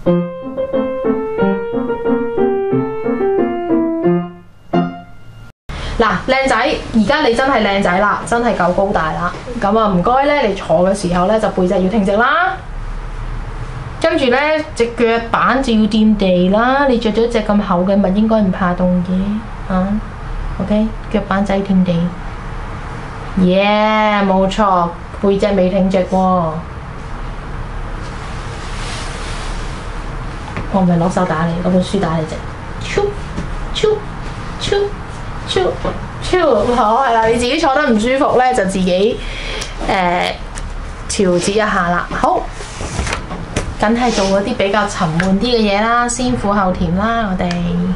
嗱，靚仔，而家你真係靚仔啦，真係夠高大啦。咁啊，唔該咧，你坐嘅時候咧就背脊要挺直啦，跟住咧隻腳板就要掂地啦。你着咗隻咁厚嘅襪，應該唔怕凍嘅啊。OK， 腳板仔掂地。耶，冇錯，背脊未挺直喎。我唔係攞手打你，攞本書打你啫。超超超超超好係啦！你自己坐得唔舒服咧，就自己調節一下啦。好，梗係做嗰啲比較沉悶啲嘅嘢啦，先苦後甜啦，我哋。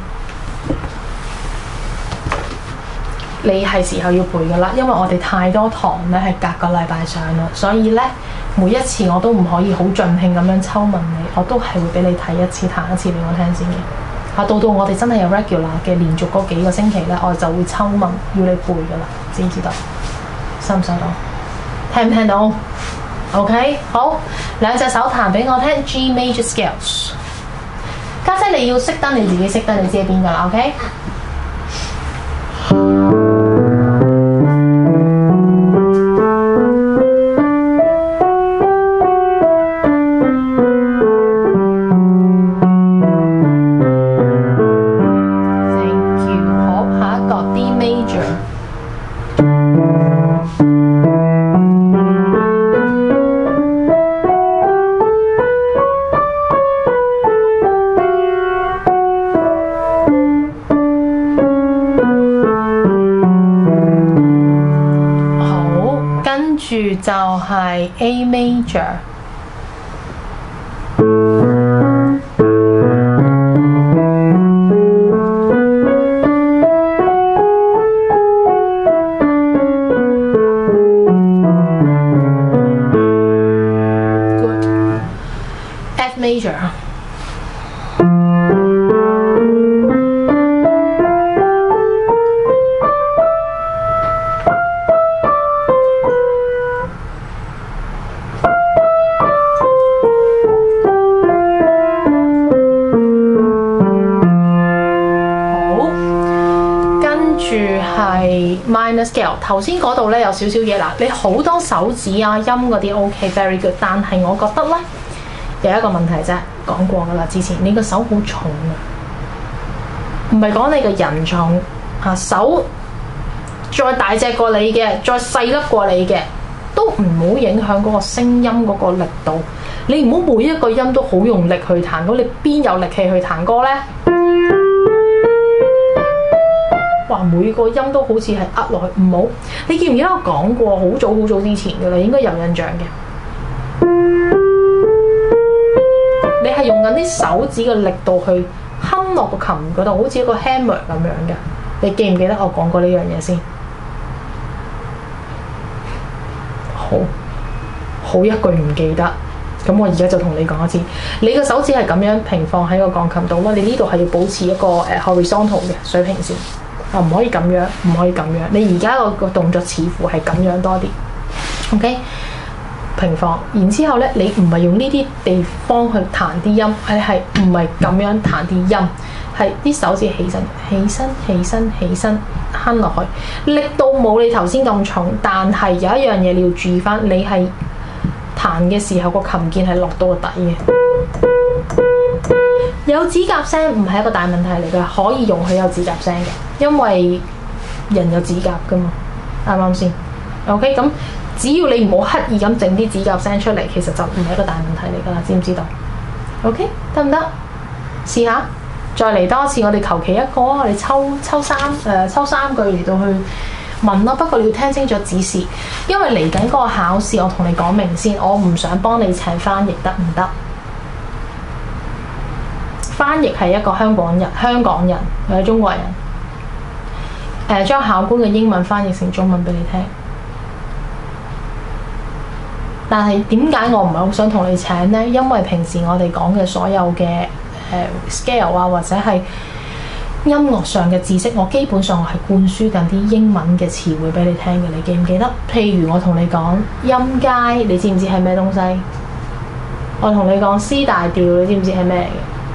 你係時候要陪噶啦，因為我哋太多堂咧係隔個禮拜上啦，所以咧每一次我都唔可以好盡興咁樣抽問你，我都係會俾你睇一次、彈一次俾我聽先嘅。到我哋真係有 regular 嘅連續嗰幾個星期咧，我就會抽問要你背噶啦，知唔知道？收唔收到？聽唔聽到 ？OK， 好，兩隻手彈俾我聽 G major scales。家姐你要熄燈，你自己熄燈，你知喺邊噶啦 ？OK。就係 A major， Good， F major。minor scale 頭先嗰度咧有少少嘢啦，你好多手指啊音嗰啲 OK，very good， 但係我覺得咧有一個問題啫，講過噶啦，之前你個手好重啊，唔係講你個人重啊，手再大隻過你嘅，再細粒過你嘅，都唔好影響嗰個聲音嗰個力度。你唔好每一個音都好用力去彈，咁你邊有力氣去彈歌咧？哇！每個音都好似係壓落去，唔好。你記唔記得我講過好早好早之前嘅啦？應該有印象嘅。你係用緊啲手指嘅力度去哼落個琴嗰度，好似一個 hammer 咁樣嘅。你記唔記得我講過呢樣嘢先？好一句唔記得。咁我而家就同你講一次，你個手指係咁樣平放喺個鋼琴度啦，你呢度係要保持一個horizontal 嘅水平線。唔可以咁樣，唔可以咁樣。你而家個動作似乎係咁樣多啲 ，OK？ 平放，然之後咧，你唔係用呢啲地方去彈啲音，係唔係咁樣彈啲音？係啲手指起身、起身、起身、起身，哼落去，力度冇你頭先咁重，但係有一樣嘢你要注意翻，你係彈嘅時候個琴鍵係落到個底嘅。有指甲聲唔係一個大問題嚟嘅，可以容許有指甲聲嘅，因為人有指甲噶嘛，啱唔啱先 ？OK， 咁只要你唔好刻意咁整啲指甲聲出嚟，其實就唔係一個大問題嚟噶啦，知唔知道 ？OK， 得唔得？試下，再嚟多一次，我哋求其一個啊，我哋抽三句嚟到去問咯。不過你要聽清楚指示，因為嚟緊嗰個考試，我同你講明先，我唔想幫你請翻譯，得唔得？翻譯係一個香港人或者中國人，將考官嘅英文翻譯成中文俾你聽。但係點解我唔係好想同你請呢？因為平時我哋講嘅所有嘅scale 啊，或者係音樂上嘅知識，我基本上我係灌輸緊啲英文嘅詞彙俾你聽嘅。你記唔記得？譬如我同你講音階，你知唔知係咩東西？ 我同你講 C 大調，你知唔知係咩嚟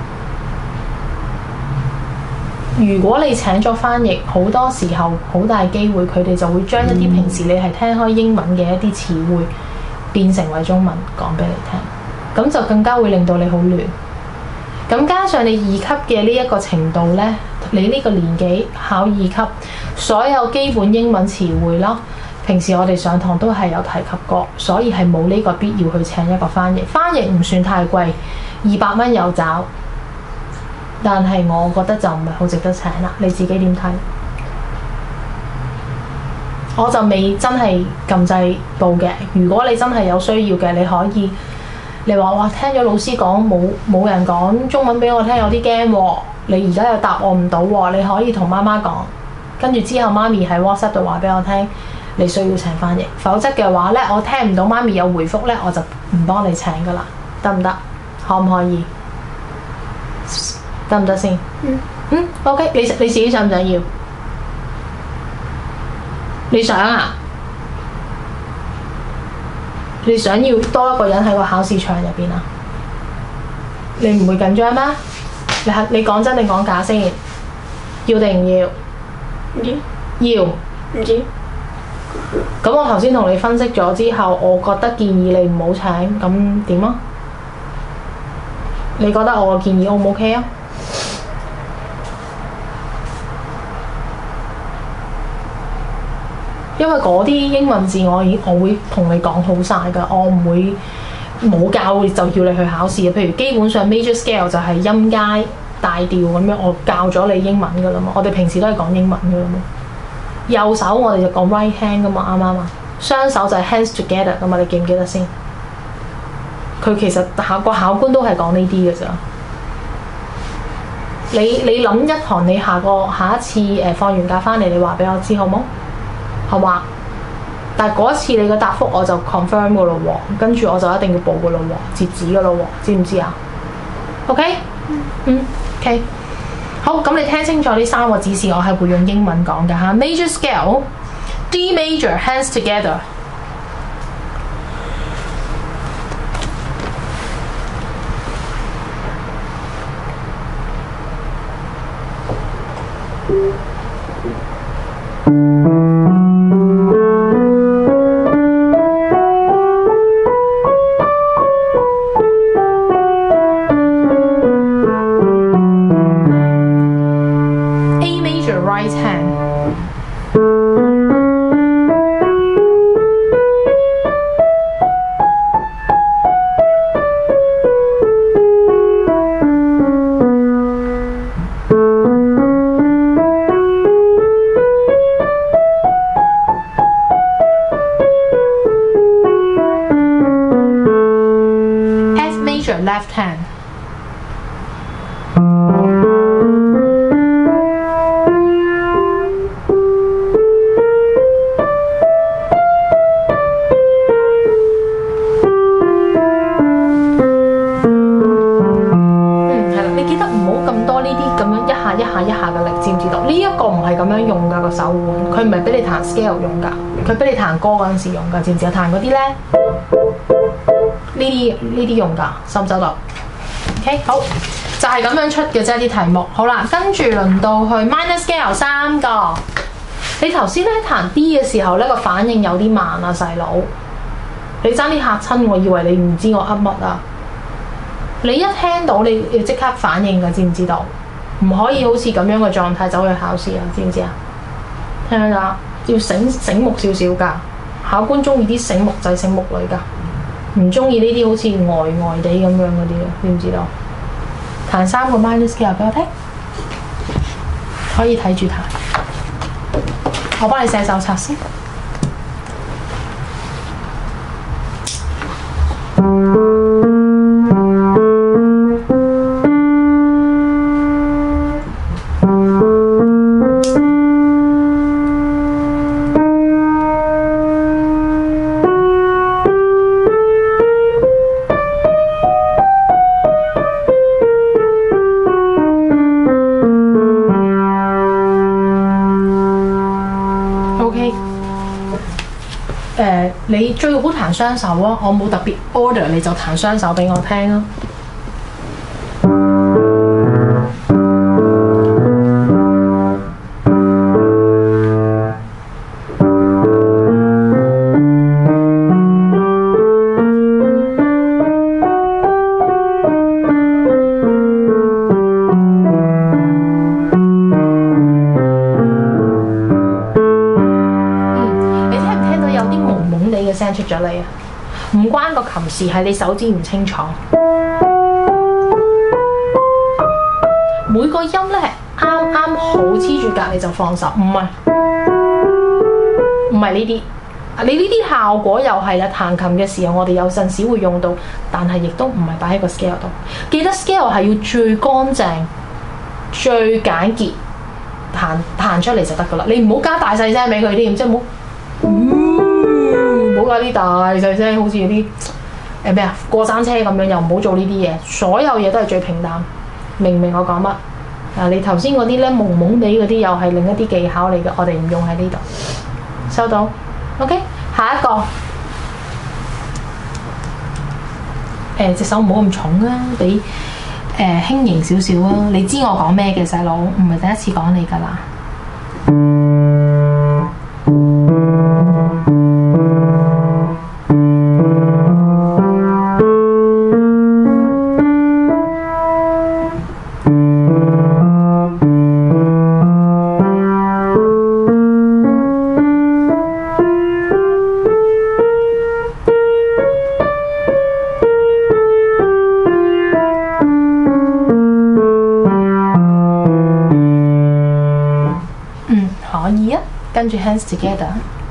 嘅？如果你請咗翻譯，好多時候好大機會佢哋就會將一啲平時你係聽開英文嘅一啲詞彙變成為中文講俾你聽，咁就更加會令到你好亂。咁加上你2級嘅呢一個程度呢，你呢個年紀考2級，所有基本英文詞彙啦，平時我哋上堂都係有提及過，所以係冇呢個必要去請一個翻譯。翻譯唔算太貴，200蚊有找，但係我覺得就唔係好值得請啦。你自己點睇？我就未真係撳掣到嘅。如果你真係有需要嘅，你可以。你話哇，聽咗老師講冇人講中文俾我聽，有啲驚喎。你而家又答我唔到喎，你可以同媽媽講，跟住之後媽咪喺 WhatsApp 度話俾我聽，你需要請翻譯。否則嘅話呢，我聽唔到媽咪有回覆呢，我就唔幫你請噶啦，得唔得？可唔可以？得唔得先？OK， 你自己想唔想要？你想啊？你想要多一個人喺個考試場入邊啊？你唔會緊張咩？你講真定講假先？要定唔要？唔要。要。唔知。咁我頭先同你分析咗之後，我覺得建議你唔好請，咁點啊？你覺得我嘅建議 O 唔 OK 啊？因為嗰啲英文字我會同你講好晒㗎，我唔會冇教就要你去考試嘅。譬如基本上 major scale 就係音階大調咁樣，我教咗你英文㗎啦嘛。我哋平時都係講英文㗎啦嘛。右手我哋就講 right hand 㗎嘛，啱唔啱啊？雙手就係 hands together 㗎嘛，你記唔記得先？佢其實考官都係講呢啲嘅咋。你諗一堂，你下一次放完假翻嚟，你話俾我知好冇？好嘛？但係嗰一次你嘅答覆我就 confirm 㗎咯喎，跟住我就一定要報㗎咯喎，截止㗎咯喎，知唔知啊 ？OK， OK， 好，咁你聽清楚呢3個指示，我係會用英文講㗎嚇。Major scale D major hands together。Left hand。係啦，你記得唔好咁多呢啲咁樣一下嘅力，知唔知道？呢一個唔係咁樣用㗎個手腕，佢唔係俾你彈 scale 用㗎，佢俾你彈歌嗰陣時用㗎，知唔知啊？彈嗰啲咧。呢啲用㗎，收唔收到 ？OK， 好，就係咁樣出嘅啫啲題目。好啦，跟住輪到去 minor scale 3個。你頭先咧彈 D 嘅時候咧個反應有啲慢啊，細佬。你爭啲嚇親我，以為你唔知我噏乜啊？你一聽到你要即刻反應㗎，知唔知道？唔可以好似咁樣嘅狀態走去考試啊，知唔知啊？聽唔聽啊？要醒目少少㗎，考官中意啲醒目仔、醒目女㗎。唔中意呢啲好似呆地咁樣嗰啲咯，知唔知道？彈3個 minor scale 俾我聽，可以睇住彈。我幫你寫手冊先。 你最好彈雙手啊！我冇特別 order，你就彈雙手俾我聽啊！出咗嚟啊！唔關個琴事，係你手指唔清楚。每個音咧係啱啱好黐住隔你就放手，唔係呢啲。你呢啲效果又係啦，彈琴嘅時候我哋有陣時會用到，但係亦都唔係擺喺個 scale 度。記得 scale 係要最乾淨、最簡潔彈出嚟就得噶啦。你唔好加大細聲俾佢添，即係唔好。唔好加啲大細聲，好似啲過山車咁樣，又唔好做呢啲嘢。所有嘢都係最平淡，明唔明我講乜？你頭先嗰啲咧朦朦地嗰啲，又係另一啲技巧嚟嘅，我哋唔用喺呢度。收到 ？OK， 下一個隻手唔好咁重啊，俾輕盈少少啊。你知我講咩嘅細佬，唔係第一次講你㗎啦。可以啊，跟住 hands together。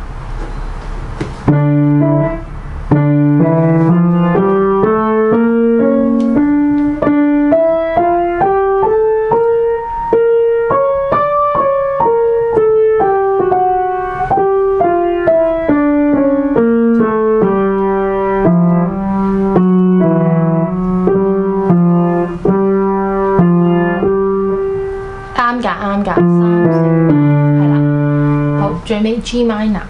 啱㗎，係啦。好，最尾 G minor。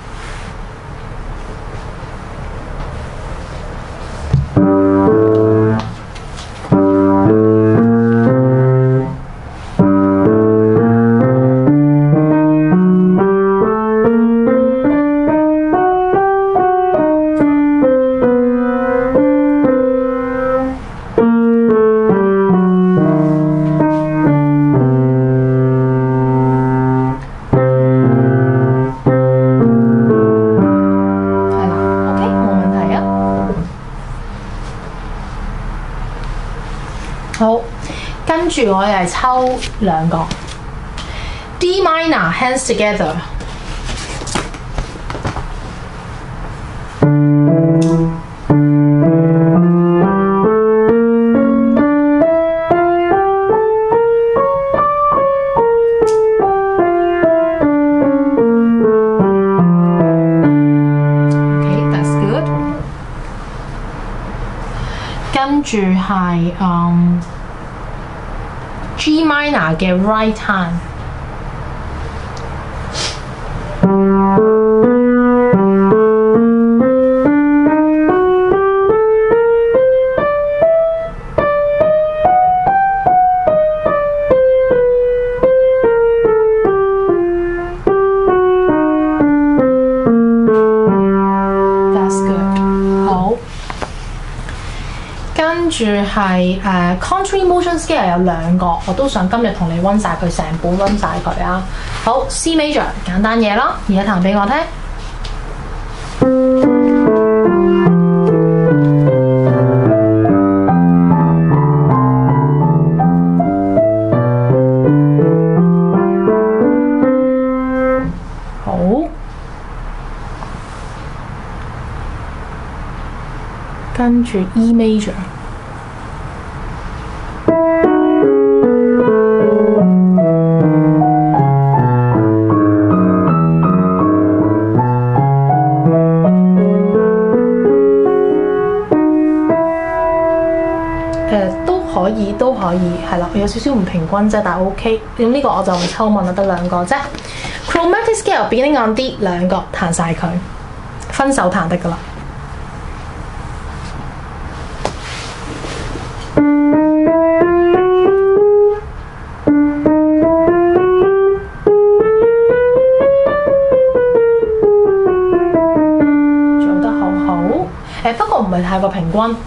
好，跟住我又係抽兩個 D minor hands together。跟住係G minor 嘅 right hand。跟住係country motion scale 有兩個，我都想今日同你溫晒佢，成本溫晒佢啊！好 ，C major 簡單嘢啦，而家彈俾我聽。好，跟住 E major。都可以，係啦，有少少唔平均啫，但係 OK。咁呢個我就唔抽問啦，得兩個啫。Chromatic scale beginning on D 兩個彈晒佢分手彈得㗎啦。做得好好，不過唔係太過平均。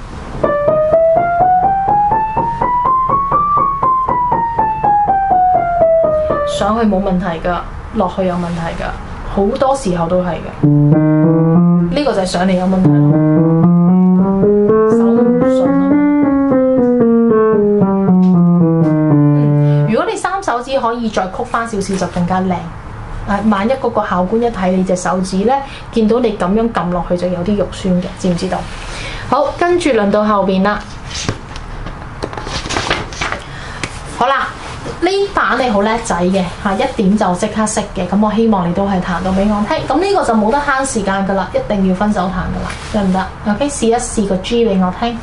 上去冇問題㗎，落去有問題㗎，好多時候都係嘅。呢個就係上嚟有問題咯，手都唔順咯。如果你3手指可以再曲翻少少就更加靚。萬一嗰個校官一睇你隻手指咧，見到你咁樣撳落去就有啲肉酸嘅，知唔知道？好，跟住輪到後邊啦。好啦。呢版你好叻仔嘅嚇，一點就即刻識嘅，咁我希望你都係彈到俾我聽。咁呢個就冇得慳時間噶啦，一定要分手彈噶啦，得唔得 ？OK， 試一試個 G 俾我聽。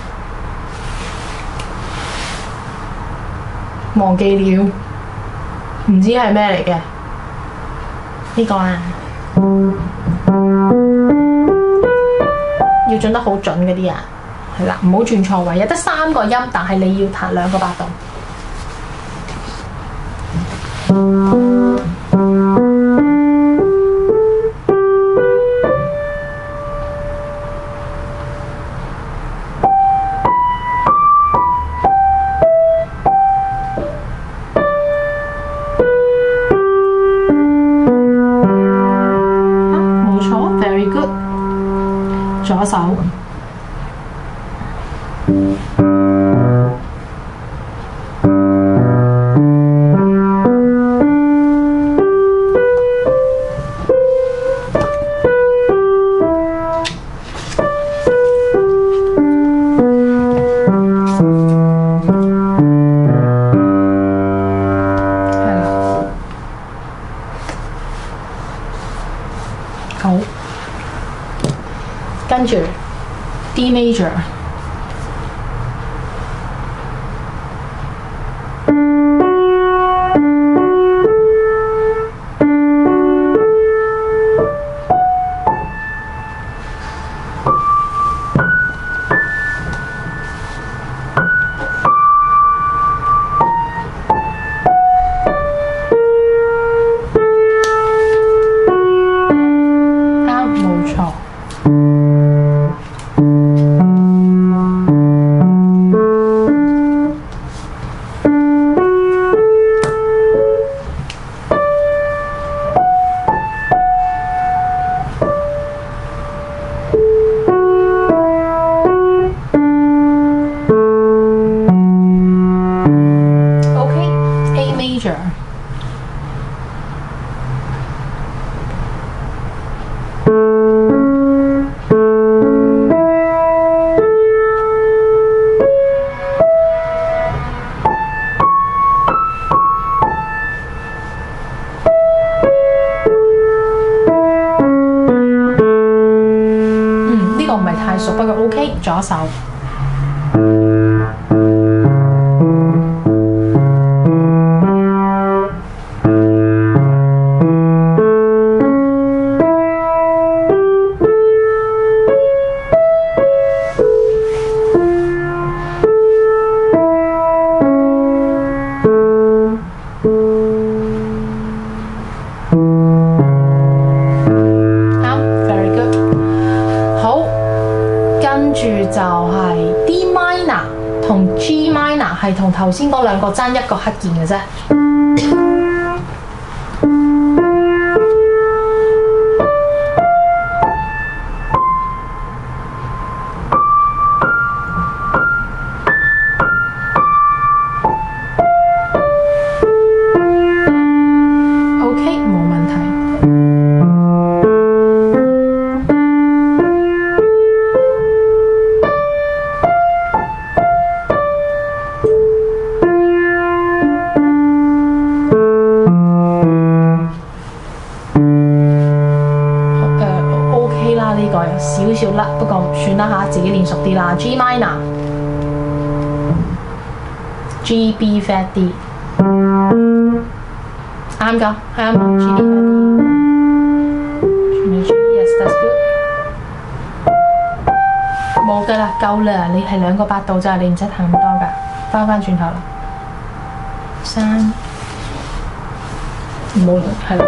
忘記了，唔知係咩嚟嘅呢個啊？要準得好準嗰啲啊，係啦，唔好轉錯位，有得3個音，但係你要彈2個8度。冇錯 ，very good。左手。好，跟住 D major。唔係太熟，不過 OK。左手。就係 D minor 同 G minor 係同頭先嗰兩個爭一個黑鍵嘅啫。呢個有少少甩，不過算啦嚇，自己練熟啲啦。G minor、G B flat D， 啱㗎，啱啊。G B flat D， Yes, that's good。 冇㗎啦，夠啦，你係2個8度咋，你唔使彈咁多㗎，翻轉頭啦，3，冇係啦。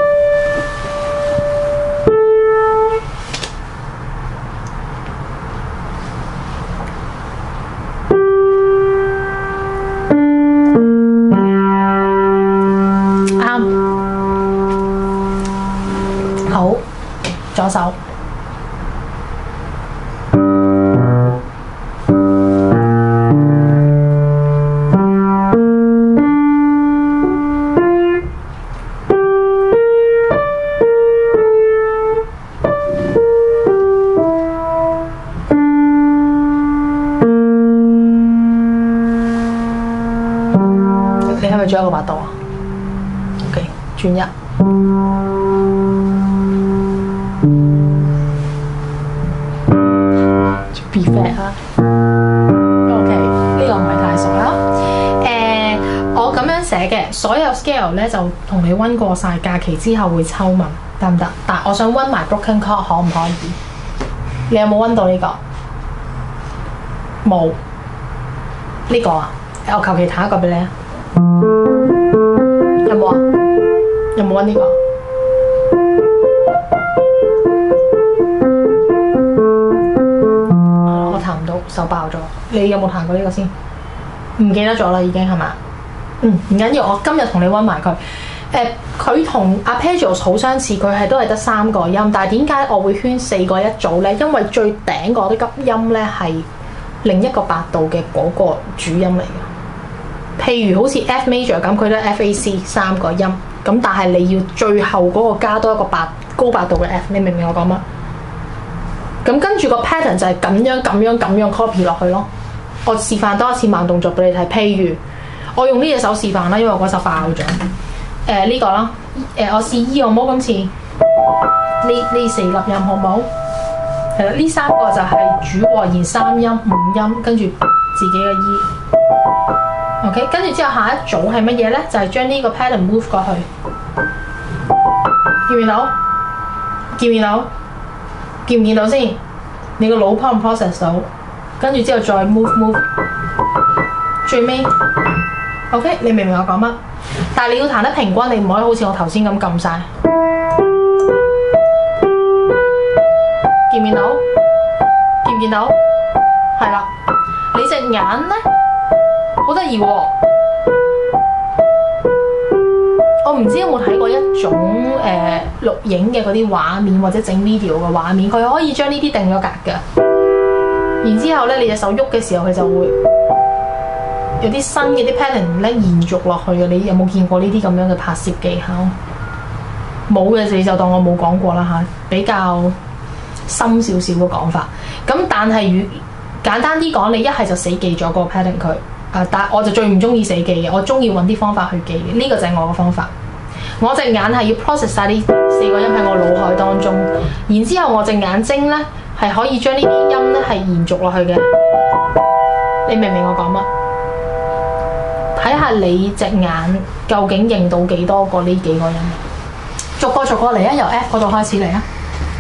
好，左手。你係咪仲有1個8度啊 ？OK， 轉1。Be fair 啊 ，OK， 呢個唔係太熟啦。我咁樣寫嘅所有 scale 咧，就同你温過晒，假期之後會抽問得唔得？但係我想温埋 broken chord 可唔可以？你有冇温到呢個？冇。呢個啊，我求其彈一個俾你啊。有冇啊？有冇温呢個？手爆咗，你有冇彈過呢個先？唔記得咗啦，已經係嘛？唔緊要，我今日同你温埋佢。佢同 arpeggios 好相似，佢都係得3個音，但係點解我會圈4個一組咧？因為最頂嗰啲急音咧係另一個8度嘅嗰個主音嚟嘅。譬如好似 F major 咁，佢都係 F A C 3個音，咁但係你要最後嗰個加多一個高8度嘅 F， 你明唔明我講乜？咁跟住個 pattern 就係咁樣 copy 落去咯。我示範多一次慢動作俾你睇。譬如我用呢隻手示範啦，因為我嗰手爆咗。呢個啦，我試 E 好冇？今次呢4粒音好冇？係啦，呢3個就係主和弦3音5音，跟住自己嘅 E。OK， 跟住之後下一組係乜嘢咧？就係將呢個 pattern move 過去。見唔見到？見唔見到？見唔見到先？你個腦 process 到，跟住之後再 move， 最尾 OK， 你明唔明我講乜？但係你要彈得平均，你唔可以好似我頭先咁撳晒。見唔見到？見唔見到？係啦，你隻眼咧好得意喎。我唔知有冇睇過一種錄影嘅嗰啲畫面或者整 video 嘅畫面，佢可以將呢啲定咗格嘅。然之後咧，你隻手喐嘅時候，佢就會有啲新嘅啲 pattern 咧延續落去嘅。你有冇見過呢啲咁樣嘅拍攝技巧？冇嘅，你就當我冇講過啦嚇，比較深少少嘅講法。咁但係簡單啲講，你一係就死記咗個 pattern 佢。但係我就最唔中意死記嘅，我中意揾啲方法去記嘅。呢個就係我嘅方法。我隻眼係要 process 晒呢4個音喺我腦海當中，然之後我隻眼睛咧係可以將呢啲音咧係延續落去嘅。你明唔明我講乜？睇下你隻眼究竟認到幾多個呢幾個音？逐個嚟啊！由 F 嗰度開始嚟啊！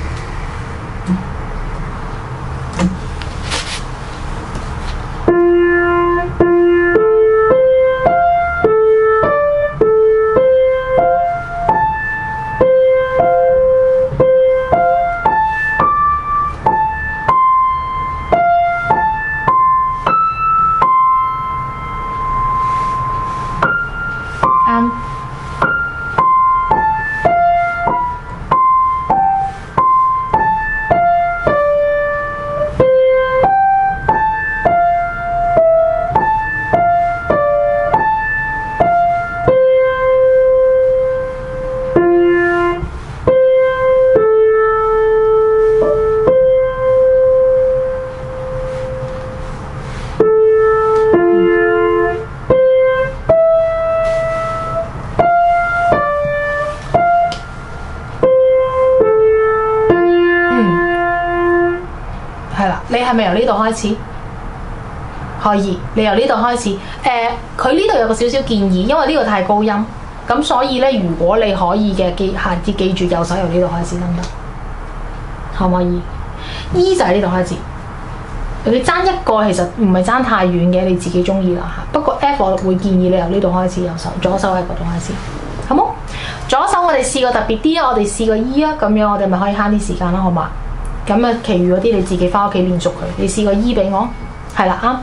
你係咪由呢度開始？可以，你由呢度開始。佢呢度有個少少建議，因為呢個太高音，咁所以咧，如果你可以嘅，下次記住右手由呢度開始得唔得？可唔可以？E 就喺呢度開始你爭一個其實唔係爭太遠嘅，你自己中意啦嚇。不過 F 我會建議你由呢度開始，右手左手喺嗰度開始，好冇？左手我哋試個特別啲啊，我哋試個 E 啊，咁樣我哋咪可以慳啲時間啦，好嘛？咁啊，其餘嗰啲你自己翻屋企練熟佢。你試個 E 俾我，係啦啱。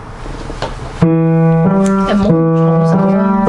唔好重手啦。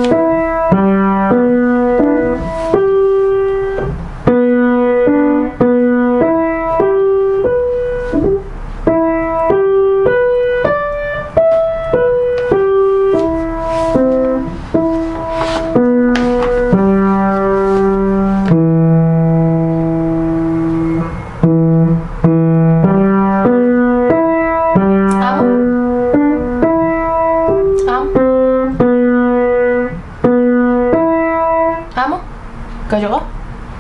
繼續咯，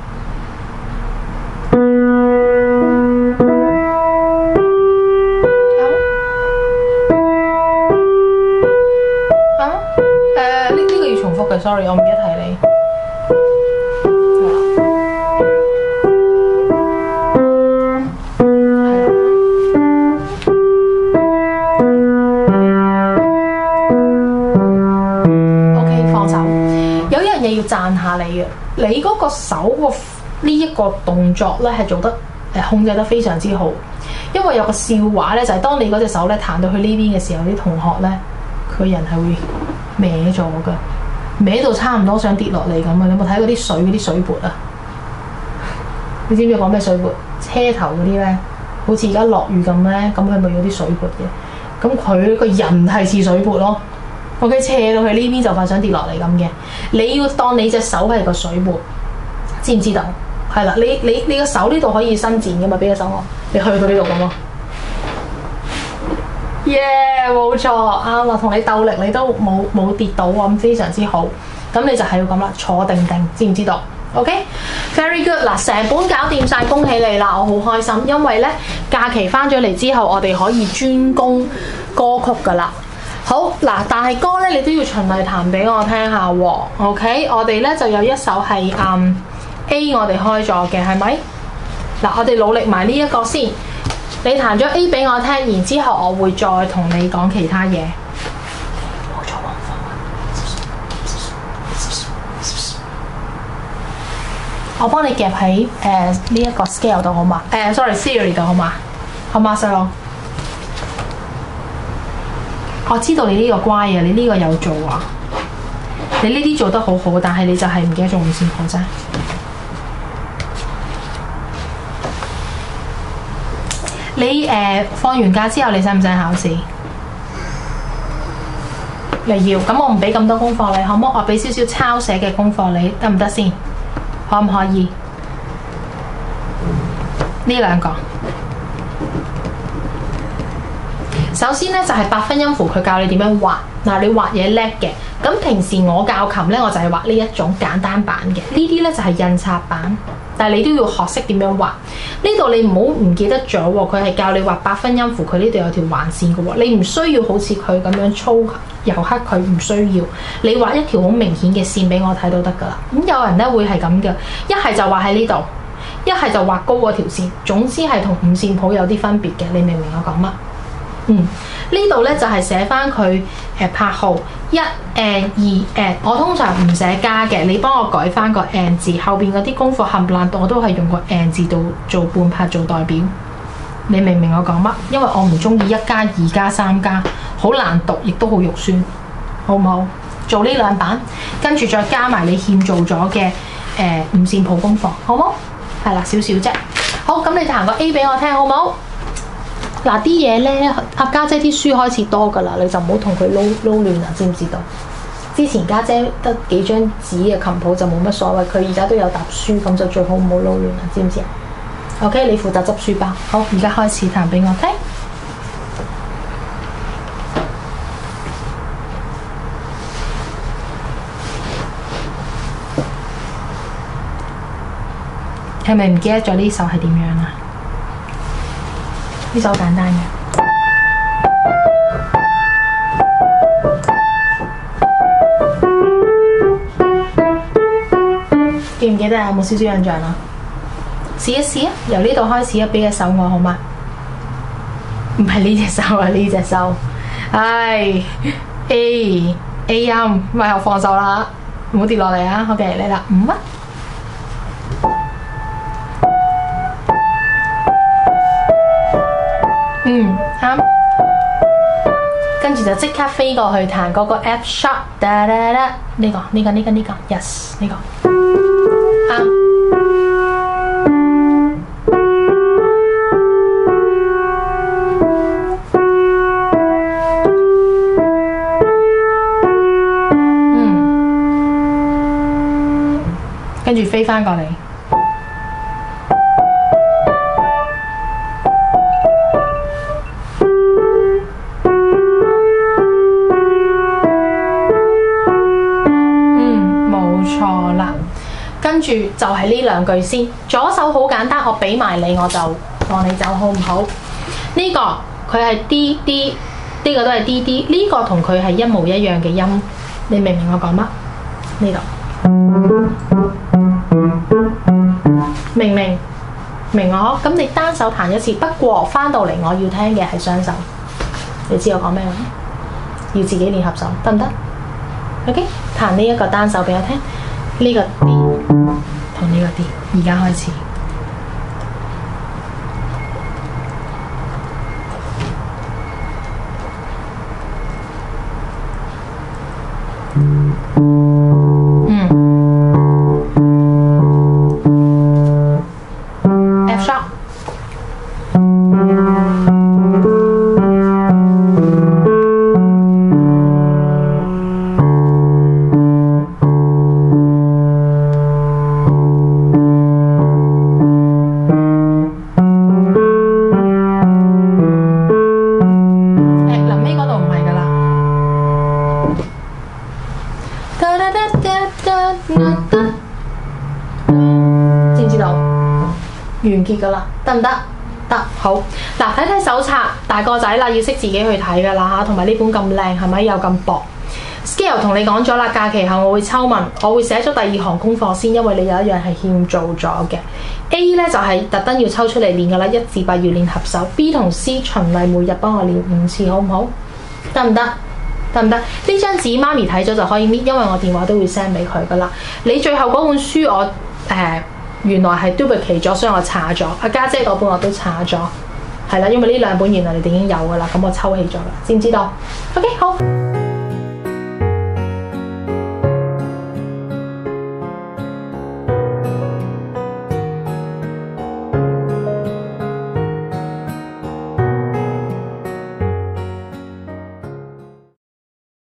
呢個要重複嘅 ，sorry， 我唔記得提你。OK， 放手。有一樣嘢要讚下你嘅。你嗰個手個呢一個動作咧係做得控制得非常之好，因為有個笑話咧就係當你嗰隻手咧彈到去呢邊嘅時候，啲同學咧佢人係會歪咗㗎，歪到差唔多想跌落嚟咁啊！你有冇睇嗰啲水嗰啲水缽啊？你知唔知講咩水缽？車頭嗰啲咧，好似而家落雨咁咧，咁佢咪有啲水缽嘅，咁佢個人係似水缽咯。OK， 斜到去呢邊就快想跌落嚟咁嘅，你要當你隻手係個水缽，知唔知道？係啦，你個手呢度可以伸展嘅嘛，俾個手我，你去到呢度咁咯。耶，冇錯，啱啦，同你鬥力你都冇跌到咁非常之好，咁你就係要咁啦，坐定定，知唔知道 ？OK，very good， 嗱，成本搞掂晒，恭喜你啦，我好開心，因為咧假期翻咗嚟之後，我哋可以專攻歌曲噶啦。好嗱，但係歌咧，你都要循例彈俾我聽下喎。OK， 我哋咧就有一首係A， 我哋開咗嘅，係咪？嗱，我哋努力埋呢一個先。你彈咗 A 俾我聽，然之後我會再同你講其他嘢。我幫你夾喺呢一個 scale 度好嘛？sorry theory 度好嘛？好嘛，細路。我知道你呢個乖啊，你呢個有做啊，你呢啲做得好好，但係你就係唔記得做五線譜啫。你放完假之後，你使唔使考試？你要，咁我唔俾咁多功課你，可唔可以？我俾少少抄寫嘅功課你，得唔得先？可唔可以？呢兩個。首先咧就係8分音符，佢教你點樣畫。嗱，你畫嘢叻嘅，咁平時我教琴咧，我就係畫呢一種簡單版嘅。呢啲咧就係印刷版，但係你都要學識點樣畫。呢度你唔好唔記得咗喎，佢係教你畫8分音符，佢呢度有條橫線嘅喎，你唔需要好似佢咁樣粗油黑，佢唔需要。你畫一條好明顯嘅線俾我睇都得㗎啦。咁有人咧會係咁嘅，一係就畫喺呢度，一係就畫高嗰條線。總之係同五線譜有啲分別嘅，你明唔明我講乜？呢度咧就係寫翻佢拍號1 and 2 and， 我通常唔寫加嘅，你幫我改翻個 and 字，後邊嗰啲功課冚唪唥我都係用個 and 字度做半拍做代表，你明唔明我講乜？因為我唔中意1加2加3加，好難讀，亦都好肉酸，好唔好？做呢兩版，跟住再加埋你欠做咗嘅五線譜功課，好唔好？係啦，少少啫。好，咁你彈個 A 俾我聽，好唔好？嗱，啲嘢咧，阿家姐啲書開始多㗎啦，你就唔好同佢撈亂啦，知唔知道？之前家姐得幾張紙嘅琴譜就冇乜所謂，佢而家都有沓書，咁就最好唔好撈亂啦，知唔知啊 ？OK， 你負責執書包。好，而家開始彈俾我聽。係咪唔記得咗呢首係點樣啊？呢首好簡單嘅，記唔記得啊？有冇少少印象啊？試一試啊！由呢度開始啊，俾隻手我好嗎？ 唔係呢隻手啊，呢隻手。唉 ，A 音，咪我放手啦，唔好跌落嚟啊。OK， 嚟啦，5啊。啱。跟住就即刻飛過去彈嗰個 F sharp， 呢個 yes 呢個啱。跟住飛翻過嚟。跟住就係呢兩句先，左手好簡單，我俾埋你，我就放你走，好唔好？呢個佢係 D D， 呢個都係 D D， 呢個同佢係一模一樣嘅音，你明唔明我講乜？呢度明唔明？明我？咁你單手彈一次，不過翻到嚟我要聽嘅係雙手，你知我講咩嗎？要自己練合手，得唔得 ？OK， 彈呢一個單手俾我聽。呢個 D 同呢個 D， 而家開始。F sharp。知唔知道？完結噶啦，得唔得？得，好。嗱，睇睇手冊，大個仔啦，要識自己去睇噶啦嚇，同埋呢本咁靚，係咪又咁薄 ？Scale 同你講咗啦，假期後我會抽問，我會寫咗第2行功課先，因為你有一樣係欠做咗嘅。A 咧就係特登要抽出嚟練噶啦，1至8要練合手。B 同 C 循例每日幫我練5次，好唔好？得唔得？得唔得？呢張紙媽咪睇咗就可以搣，因為我電話都會 send 俾佢噶啦。你最後嗰本書我原來係 duplicate 咗，所以我查咗。阿家姐嗰本我都查咗，係啦，因為呢2本原來你哋已經有噶啦，咁我抽起咗啦，知唔知道 ？OK， 好。